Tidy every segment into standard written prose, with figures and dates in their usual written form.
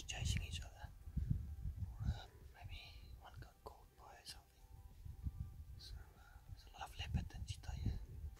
just chasing each other, or maybe one got caught by something. So there's a lot of leopard and cheetah here.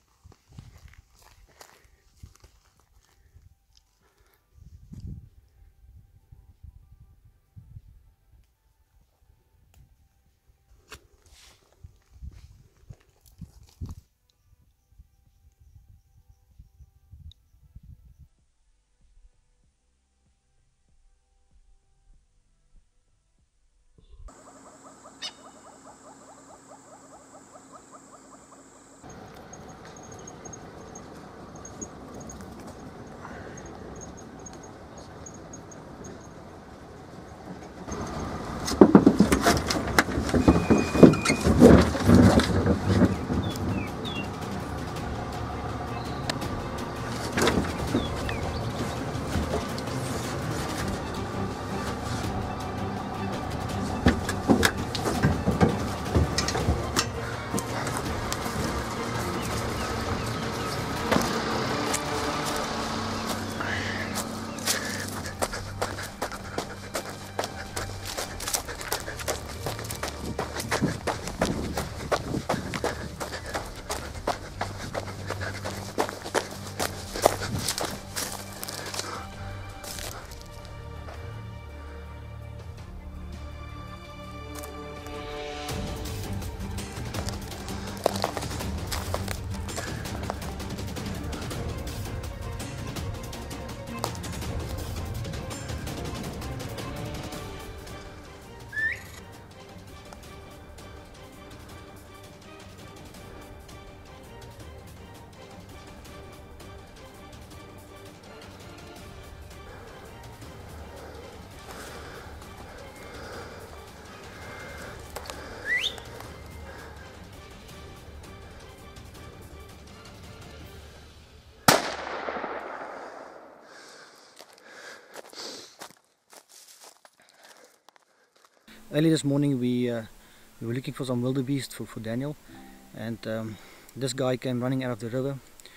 Early this morning we were looking for some wildebeest for Daniel, and this guy came running out of the river.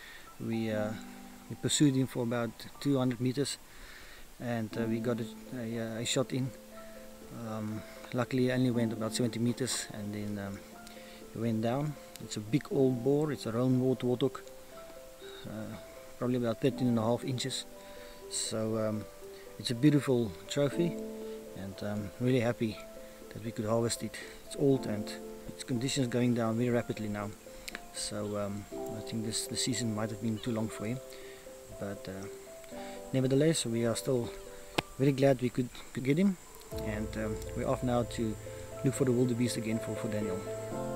We pursued him for about 200 meters, and we got a shot in. Luckily, it only went about 70 meters, and then he went down. It's a big old boar. It's a Rowland warthog, probably about 13.5 inches. So it's a beautiful trophy, and I'm really happy that we could harvest it. It's old and its condition is going down very rapidly now. So I think the season might have been too long for him, but nevertheless we are still very glad we could get him, and we're off now to look for the wildebeest again for Daniel.